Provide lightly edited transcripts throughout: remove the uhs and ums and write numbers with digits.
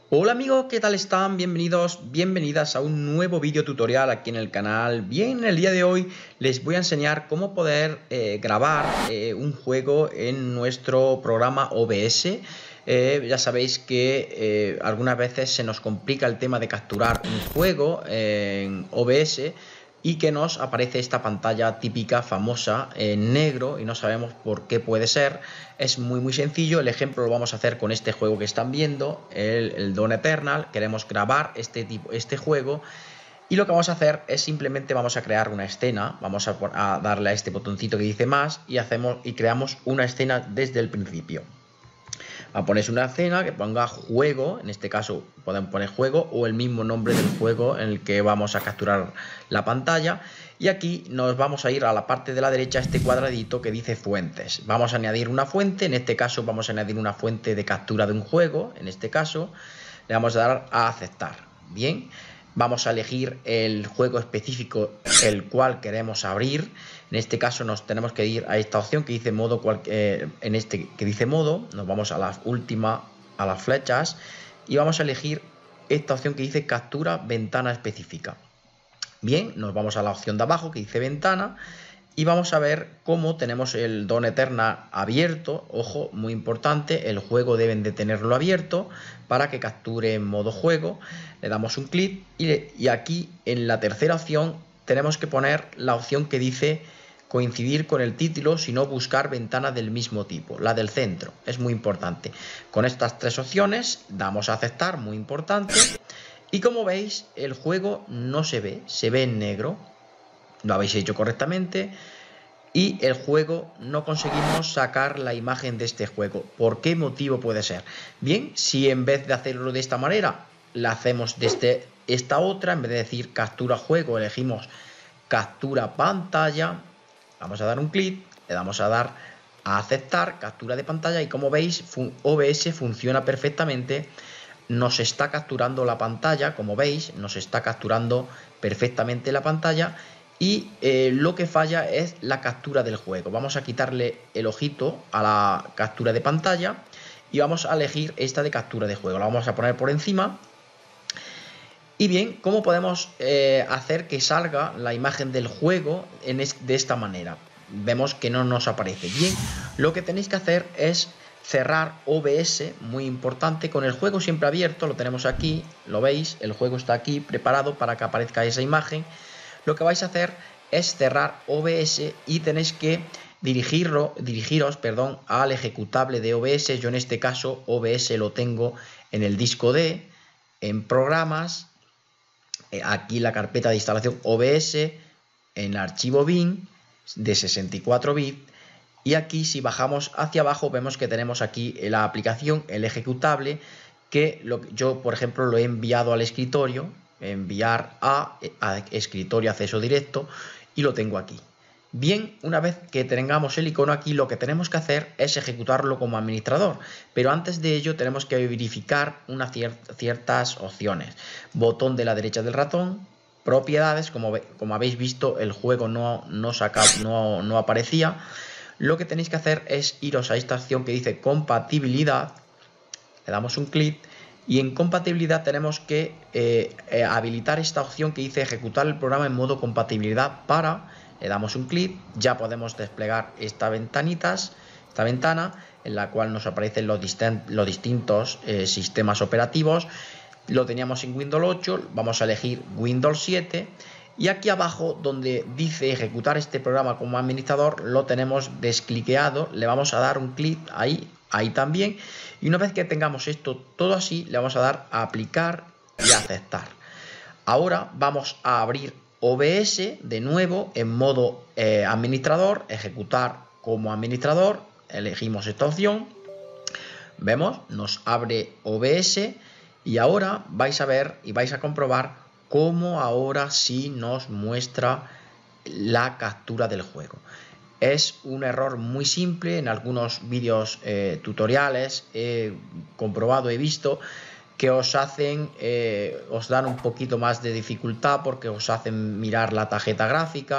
Hola amigos, ¿qué tal están? Bienvenidos, bienvenidas a un nuevo vídeo tutorial aquí en el canal. Bien, el día de hoy les voy a enseñar cómo poder grabar un juego en nuestro programa OBS. Ya sabéis que algunas veces se nos complica el tema de capturar un juego en OBS y que nos aparece esta pantalla típica famosa en negro y no sabemos por qué puede ser. Es muy sencillo. El ejemplo lo vamos a hacer con este juego que están viendo, el Dawn Eternal. Queremos grabar este juego y lo que vamos a hacer es simplemente vamos a crear una escena. Vamos a darle a este botoncito que dice más y creamos una escena desde el principio. A ponerse una escena que ponga juego, en este caso pueden poner juego o el mismo nombre del juego en el que vamos a capturar la pantalla. Y aquí nos vamos a ir a la parte de la derecha, este cuadradito que dice fuentes. Vamos a añadir una fuente, en este caso vamos a añadir una fuente de captura de un juego. En este caso le vamos a dar a aceptar. Bien, vamos a elegir el juego específico el cual queremos abrir. En este caso nos tenemos que ir a esta opción que dice modo, en este que dice modo, nos vamos a la última, a las flechas y vamos a elegir esta opción que dice captura ventana específica. Bien, nos vamos a la opción de abajo que dice ventana y vamos a ver cómo tenemos el Dawn Eternal abierto. Ojo, muy importante, el juego deben de tenerlo abierto para que capture en modo juego. Le damos un clic y aquí en la tercera opción tenemos que poner la opción que dice coincidir con el título, sino buscar ventanas del mismo tipo, la del centro, es muy importante. Con estas tres opciones damos a aceptar, muy importante, y como veis el juego no se ve en negro. Lo habéis hecho correctamente y el juego no conseguimos sacar la imagen de este juego. ¿Por qué motivo puede ser? Bien, si en vez de hacerlo de esta manera la hacemos desde esta otra, en vez de decir captura juego elegimos captura pantalla, vamos a dar un clic, le damos a dar a aceptar captura de pantalla y como veis OBS funciona perfectamente. Nos está capturando la pantalla, como veis, nos está capturando perfectamente la pantalla y lo que falla es la captura del juego. Vamos a quitarle el ojito a la captura de pantalla y vamos a elegir esta de captura de juego. La vamos a poner por encima. Y bien, ¿cómo podemos hacer que salga la imagen del juego de esta manera? Vemos que no nos aparece. Bien, lo que tenéis que hacer es cerrar OBS, muy importante, con el juego siempre abierto, lo tenemos aquí, lo veis, el juego está aquí preparado para que aparezca esa imagen. Lo que vais a hacer es cerrar OBS y tenéis que dirigiros al ejecutable de OBS. Yo en este caso OBS lo tengo en el disco D, en programas, aquí la carpeta de instalación OBS, en el archivo bin de 64 bits. Y aquí si bajamos hacia abajo vemos que tenemos aquí la aplicación, el ejecutable, que yo por ejemplo lo he enviado al escritorio, enviar a escritorio acceso directo y lo tengo aquí. Bien, una vez que tengamos el icono aquí, lo que tenemos que hacer es ejecutarlo como administrador, pero antes de ello tenemos que verificar ciertas opciones. Botón de la derecha del ratón, propiedades, como habéis visto el juego no aparecía. Lo que tenéis que hacer es iros a esta opción que dice compatibilidad, le damos un clic y en compatibilidad tenemos que habilitar esta opción que dice ejecutar el programa en modo compatibilidad para, le damos un clic, ya podemos desplegar esta ventana en la cual nos aparecen los distintos sistemas operativos. Lo teníamos en Windows 8, vamos a elegir Windows 7. Y aquí abajo donde dice ejecutar este programa como administrador lo tenemos descliqueado, le vamos a dar un clic ahí también y una vez que tengamos esto todo así le vamos a dar a aplicar y a aceptar. Ahora vamos a abrir OBS de nuevo en modo administrador, ejecutar como administrador, elegimos esta opción, vemos, nos abre OBS y ahora vais a ver y vais a comprobar cómo ahora sí nos muestra la captura del juego. Es un error muy simple, en algunos vídeos tutoriales he comprobado, he visto que os dan un poquito más de dificultad porque os hacen mirar la tarjeta gráfica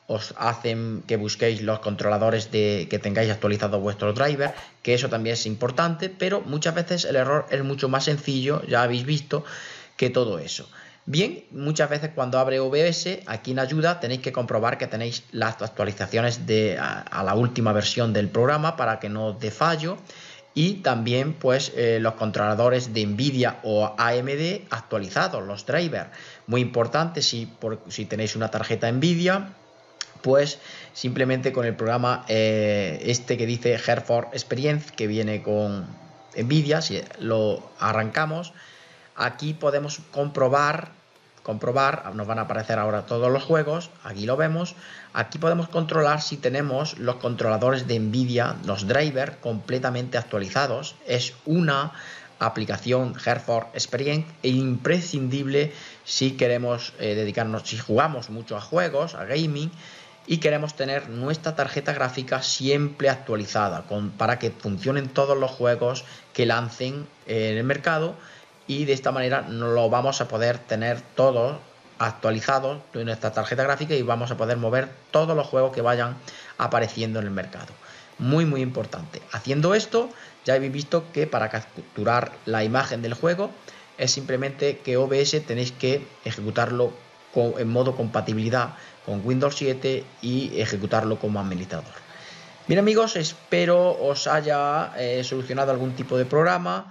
os hacen que busquéis los controladores que tengáis actualizado vuestro driver, que eso también es importante, pero muchas veces el error es mucho más sencillo, ya habéis visto, que todo eso. Bien, muchas veces cuando abre OBS, aquí en ayuda tenéis que comprobar que tenéis las actualizaciones a la última versión del programa para que no os dé fallo. Y también pues los controladores de Nvidia o AMD actualizados, los drivers. Muy importante si tenéis una tarjeta Nvidia, pues simplemente con el programa que dice GeForce Experience, que viene con Nvidia, si lo arrancamos, aquí podemos comprobar, nos van a aparecer ahora todos los juegos, aquí lo vemos, aquí podemos controlar si tenemos los controladores de Nvidia, los drivers completamente actualizados. Es una aplicación GeForce Experience imprescindible si queremos dedicarnos, si jugamos mucho a juegos, a gaming, y queremos tener nuestra tarjeta gráfica siempre actualizada para que funcionen todos los juegos que lancen en el mercado, y de esta manera no lo vamos a poder tener todo actualizado en nuestra tarjeta gráfica y vamos a poder mover todos los juegos que vayan apareciendo en el mercado. Muy importante. Haciendo esto ya habéis visto que para capturar la imagen del juego es simplemente que OBS tenéis que ejecutarlo en modo compatibilidad con Windows 7 y ejecutarlo como administrador. Bien amigos, espero os haya solucionado algún tipo de problema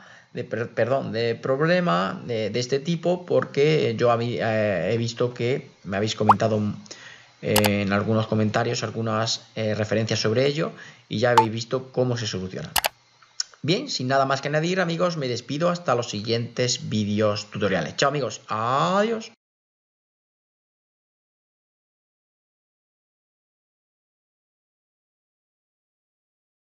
de este tipo, porque yo he visto que me habéis comentado en algunos comentarios algunas referencias sobre ello y ya habéis visto cómo se soluciona. Bien, sin nada más que añadir amigos, me despido hasta los siguientes vídeos tutoriales. Chao amigos, adiós.